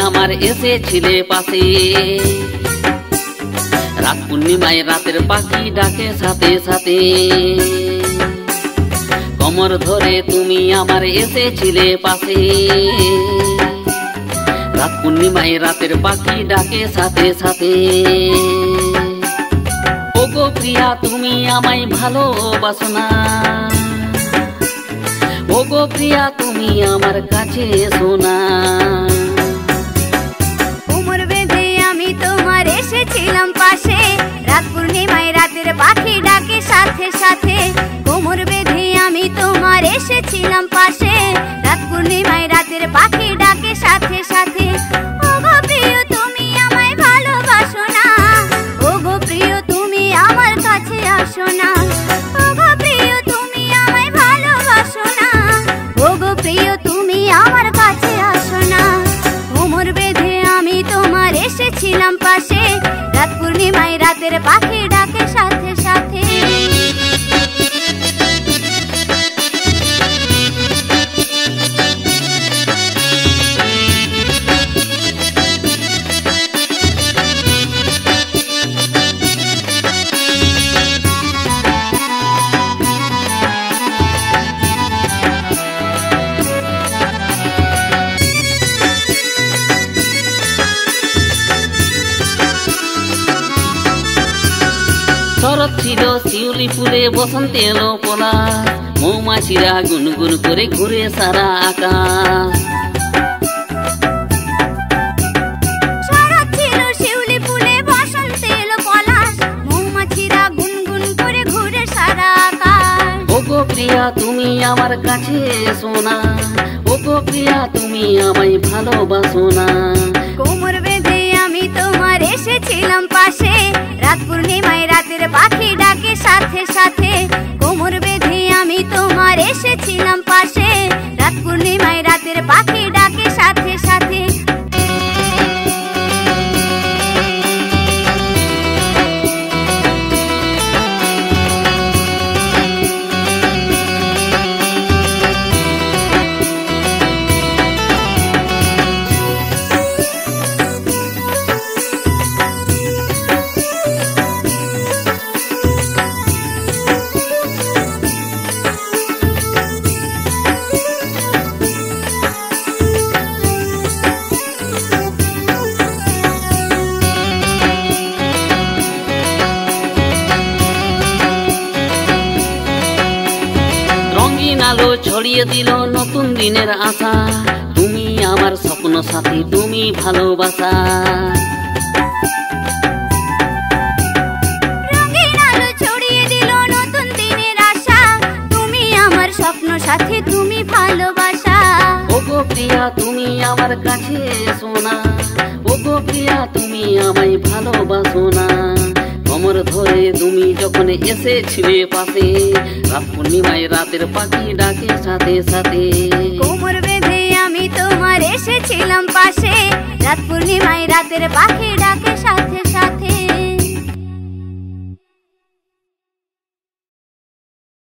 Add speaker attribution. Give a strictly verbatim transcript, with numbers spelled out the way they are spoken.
Speaker 1: আমার এসেছিলে পাশে। রাত পূর্ণিমায় রাতের পাখি ডাকে সাথে সাথে, কোমর ধরে তুমি আমার এসেছিলে পাশে। রাত পূর্ণিমায় রাতের পাখি ডাকে সাথে সাথে। ওগো প্রিয়া তুমি আমায় ভালোবাসো না, ওগো প্রিয়া তুমি আমার কাছে এসো না।
Speaker 2: কোমর বেঁধে আমি তোমার এসেছিলাম পাশে, রাত পূর্ণিমায় রাতের পাখি ডাকে সাথে সাথে। কোমর বেঁধে আমি তোমার এসেছিলাম পাশে, রাত পূর্ণিমায় রাতের পাখি ডাকে সাথে সাথে। ওগো প্রিয় তুমি আমায় ভালোবাসো না, ওগো প্রিয় তুমি আমার কাছে আসো না। ওগো প্রিয় তুমি আমায় ভালোবাসো না, ওগো প্রিয় তুমি আমার কাছে আসো না। কোমর বেঁধে আমি তোমার এসেছিলাম পাশে, রাত পূর্ণিমায় রাতের পাখি ডাকে সাথে সাথে।
Speaker 1: শরৎ ছিল শিউলি ফুলে, বসন্তে এলো পলাশ, মৌমাছিরা গুনগুন করে ঘুরে সারা আকাশ।
Speaker 2: শরৎ ছিল শিউলি ফুলে, বসন্তে এলো পলাশ, মৌমাছিরা গুনগুন করে ঘুরে সারা আকাশ।
Speaker 1: ওগো প্রিয়া তুমি আমার কাছে এসো না, ওগো প্রিয়া তুমি আমায় ভালোবাসো না।
Speaker 2: কোমর বেঁধে আমি তোমার এসেছিলাম পাশে, রাত পূর্ণিমায় রাতের পাখি ডাকে সাথে সাথে। কোমর বেঁধে আমি তোমার এসেছিলাম পাশে, রাত পূর্ণিমায় রাতের পাখি ডাকে সাথে সাথে।
Speaker 1: আলো ছড়িয়ে দিল নতুন দিনের আশা, তুমি আমার স্বপ্ন সাথী তুমি ভালোবাসা।
Speaker 2: রঙিন আলো ছড়িয়ে দিল নতুন দিনের আশা, তুমি আমার স্বপ্ন সাথী তুমি ভালোবাসা।
Speaker 1: ওগো প্রিয়া তুমি আমার কাছে এসো না, ওগো প্রিয়া তুমি আমায় ভালোবাসো না। কোমর ধরে তুমি যখন এসেছিলে পাশে, রাত পূর্ণিমায় রাতের পাখি ডাকে সাথে সাথে।
Speaker 2: কোমর বেঁধে আমি তোমার এসেছিলাম পাশে, রাত পূর্ণিমায় রাতের পাখি ডাকে